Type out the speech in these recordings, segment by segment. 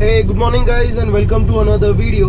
Hey, good morning guys and welcome to another video।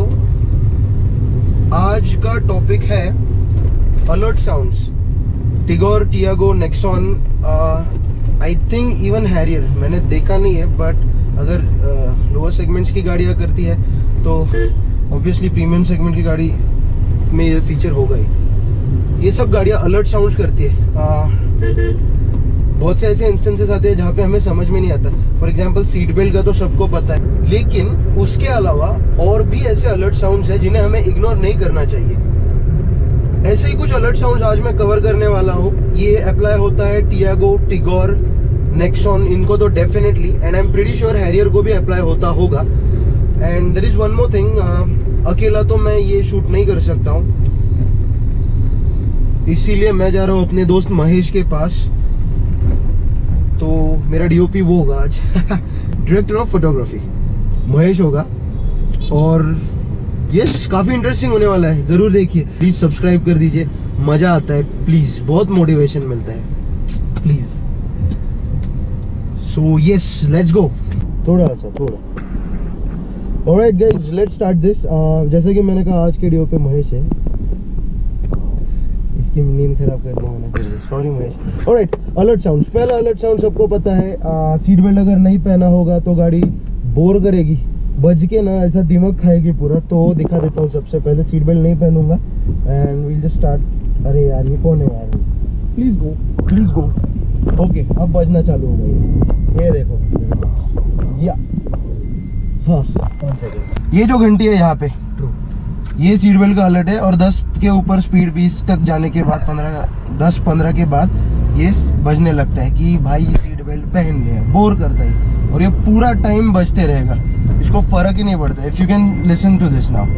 आज का topic है alert sounds. Tigor, Tiago, Nexon, I think even Harrier मैंने देखा नहीं है, बट अगर लोअर सेगमेंट्स की गाड़ियाँ करती है तो ऑब्वियसली प्रीमियम सेगमेंट की गाड़ी में ये फीचर होगा ही। ये सब गाड़ियाँ अलर्ट साउंड्स करती है। बहुत से ऐसे इंस्टेंसेस आते हैं जहाँ पे हमें समझ में नहीं आता। फॉर एग्जांपल सीट बेल्ट का तो सबको पता है, लेकिन उसके अलावा और भी ऐसे अलर्ट साउंड्स हैं जिन्हें हमें इग्नोर नहीं करना चाहिए। ऐसे ही कुछ अलर्ट साउंड्स आज मैं कवर करने वाला हूँ। ये अप्लाई होता है टियागो, टिगोर, नेक्सॉन, इनको तो definitely, and I am pretty sure Harrier को भी अप्लाई होता होगा। And there is one more thing, अकेला तो मैं ये शूट नहीं कर सकता हूँ, इसीलिए मैं जा रहा हूँ अपने दोस्त महेश के पास। तो मेरा डीओपी वो होगा आज डायरेक्टर ऑफ फोटोग्राफी महेश होगा, और यस काफ़ी इंटरेस्टिंग होने वाला है। ज़रूर देखिए, प्लीज़ सब्सक्राइब कर दीजिए, मज़ा आता है, प्लीज़, बहुत मोटिवेशन मिलता है, please. So yes, let's go. थोड़ा alright guys, let's start this. जैसे कि मैंने कहा, आज के डीओपी महेश है, इसकी नींद खराब करने वाला है, sorry Mahesh. Alright, alert sounds. पहला अलर्ट साउंड सबको पता है, सीट बेल्ट अगर नहीं पहना होगा तो गाड़ी बोर करेगी, बज के ना ऐसा दिमाग खाएगी पूरा। तो दिखा देता हूँ। सबसे पहले सीट बेल्ट नहीं पहनूंगा एंड विल जस्ट स्टार्ट। अरे यार, ये कौन है यार? Please go. ओके, अब बजना चालू होगा। ये देखो, या हाँ, 1 सेकेंड। ये जो घंटी है यहाँ पे, ये सीट बेल्ट का अलर्ट है, और 10 के ऊपर स्पीड 20 तक जाने के बाद 10-15 के बाद ये बजने लगता है कि भाई सीट बेल्ट पहन ले। बोर करता है, और ये पूरा टाइम बजते रहेगा, इसको फर्क ही नहीं पड़ता। If you can listen to this now.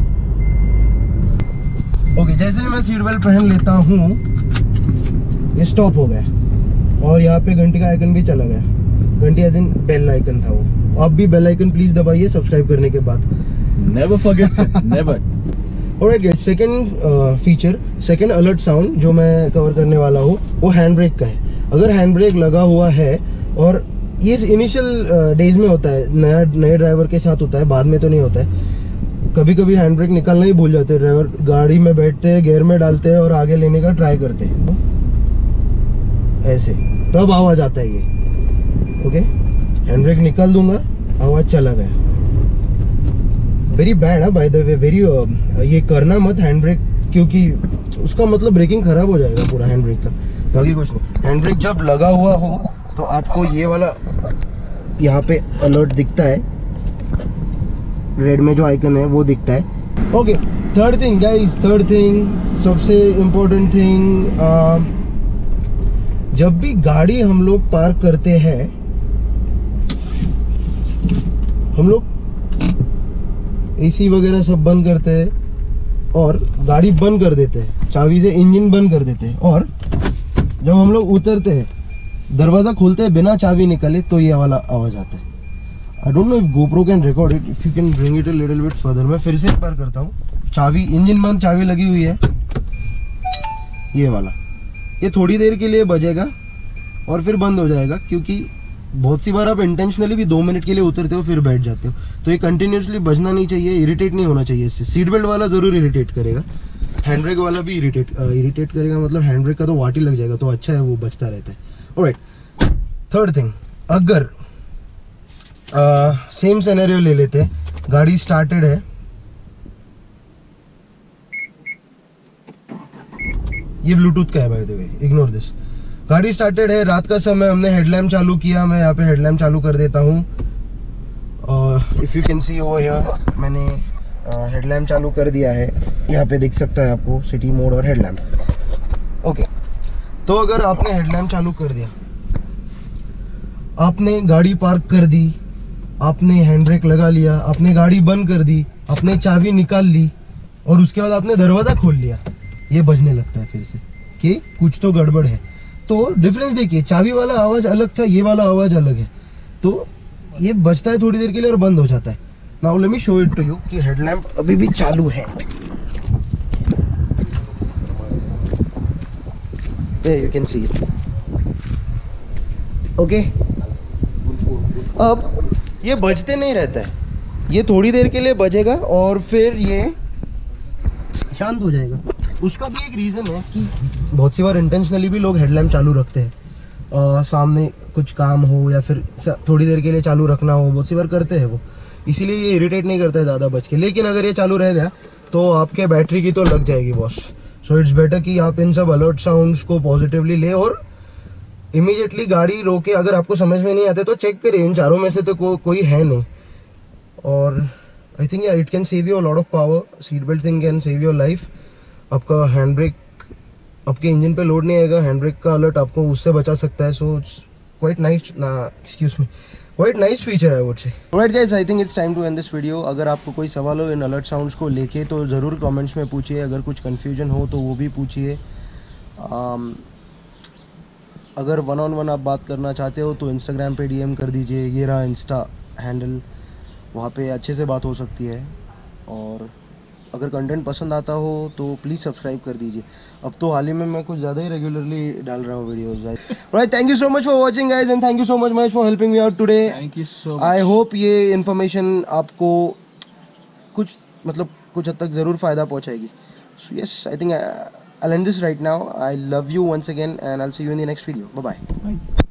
Okay, जैसे ही मैं सीट बेल्ट पहन लेता हूँ, ये स्टॉप हो गया, और यहाँ पे घंटी का आइकन भी चला गया। घंटी एज इन बेल आइकन था वो। अब भी बेल आइकन प्लीज दबाइए सब्सक्राइब करने के बाद। Never forget it, never. Alright guys, second alert sound जो मैं कवर करने वाला हूँ वो हैंड ब्रेक का है। अगर हैंड ब्रेक लगा हुआ है, और ये इनिशियल डेज में होता है, नए ड्राइवर के साथ होता है, बाद में तो नहीं होता है। कभी कभी हैंड ब्रेक निकालना ही भूल जाते हैं ड्राइवर, गाड़ी में बैठते हैं, गियर में डालते हैं और आगे लेने का ट्राई करते हैं ऐसे, तब आवाज आता है ये। ओके, हैंड ब्रेक निकाल दूंगा, आवाज चला गया। वेरी बैड है बाय द वे, वेरी ये करना मत हैंड ब्रेक, क्योंकि उसका मतलब ब्रेकिंग खराब हो जाएगा पूरा हैंड ब्रेक का, बाकी कुछ नहीं। हैंड ब्रेक जब लगा हुआ हो तो आपको ये वाला यहाँ पे अलर्ट दिखता है, रेड में जो आइकन है वो दिखता है। ओके, थर्ड थिंग गाइस, सबसे इम्पोर्टेंट थिंग, जब भी गाड़ी हम लोग पार्क करते हैं, हम लोग एसी वगैरह सब बंद करते हैं और गाड़ी बंद कर देते हैं, चाबी से इंजन बंद कर देते हैं, और जब हम लोग उतरते हैं, दरवाज़ा खोलते हैं बिना चाबी निकाले, तो ये वाला आवाज़ आता है। I don't know if GoPro can record it, if you can bring it a little bit further. मैं फिर से एक बार करता हूँ। चाबी, इंजन बंद, चाबी लगी हुई है, ये वाला, ये थोड़ी देर के लिए बजेगा और फिर बंद हो जाएगा, क्योंकि बहुत सी बार आप इंटेंशनली भी 2 मिनट के लिए उतरते हो फिर बैठ जाते हो, तो ये कंटिन्यूसली बजना नहीं चाहिए, इरिटेट नहीं होना चाहिए इससे। सीट बेल्ट वाला जरूर इरिटेट करेगा, हैंड ब्रेक वाला भी इरिटेट करेगा, मतलब हैंड ब्रेक का तो वाट ही लग जाएगा, तो अच्छा है वो बचता रहता है। ऑलराइट, थर्ड थिंग, अगर सेम सिनेरियो ले लेते हैं, गाड़ी स्टार्टेड है, ये ब्लूटूथ का है by the way, ignore this. गाड़ी स्टार्टेड है, रात का समय, हमने हेडलैम्प चालू किया। मैं यहाँ पे हेडलैम्प चालू कर देता हूँ। If you can see over here, मैंने हेडलैम्प चालू कर दिया है, यहाँ पे दिख सकता है आपको सिटी मोड और हेडलैम्प। ओके, तो अगर आपने हेडलैम्प चालू कर दिया, आपने गाड़ी पार्क कर दी, आपने हैंड ब्रेक लगा लिया, आपने गाड़ी बंद कर दी, आपने चाबी निकाल ली, और उसके बाद आपने दरवाज़ा खोल लिया, ये बजने लगता है फिर से कि कुछ तो गड़बड़ है। तो डिफरेंस देखिए, चाबी वाला आवाज़ अलग था, ये वाला आवाज़ अलग है, तो ये बजता है थोड़ी देर के लिए और बंद हो जाता है। Now let me show it to you कि हेडलैम्प अभी भी चालू है। You can see it. Okay, अब ये बजते नहीं रहता है, ये थोड़ी देर के लिए बजेगा और फिर ये शांत हो जाएगा। उसका भी एक रीज़न है कि बहुत सी बार इंटेंशनली भी लोग हेडलैम्प चालू रखते हैं, सामने कुछ काम हो या फिर थोड़ी देर के लिए चालू रखना हो, बहुत सी बार करते हैं वो, इसीलिए ये इरिटेट नहीं करता है ज़्यादा बज के। लेकिन अगर ये चालू रह गया तो आपके बैटरी की तो लग जाएगी बॉस। सो इट्स बेटर कि आप इन सब अलर्ट साउंड्स को पॉजिटिवली ले और इमीडिएटली गाड़ी रोके। अगर आपको समझ में नहीं आते तो चेक करिए, इन चारों में से तो कोई है नहीं। और I think it can save you a lot of power. Seat belt thing can save your life. आपका हैंड ब्रेक आपके इंजन पे लोड नहीं आएगा, हैंड ब्रेक का अलर्ट आपको उससे बचा सकता है। So it's quite nice, excuse me, quite nice feature I would say. Alright guys, I think it's time to end this video. अगर आपको कोई सवाल हो इन अलर्ट साउंड्स को लेके तो ज़रूर कमेंट्स में पूछिए। अगर कुछ कन्फ्यूजन हो तो वो भी पूछिए। अगर वन ऑन वन आप बात करना चाहते हो तो इंस्टाग्राम पे डीएम कर दीजिए, ये रहा इंस्टा हैंडल, वहाँ पे अच्छे से बात हो सकती है। और अगर कंटेंट पसंद आता हो तो प्लीज़ सब्सक्राइब कर दीजिए। अब तो हाल ही में मैं कुछ ज़्यादा ही रेगुलरली डाल रहा हूँ videos. Right, thank you so much for watching guys and thank you so much for helping me out today. Thank you so much. I hope ये इन्फॉर्मेशन आपको कुछ कुछ हद तक ज़रूर फ़ायदा पहुँचाएगी। So yes, I think I'll end this right now. I love you once again and I'll see you in the next video. Bye bye.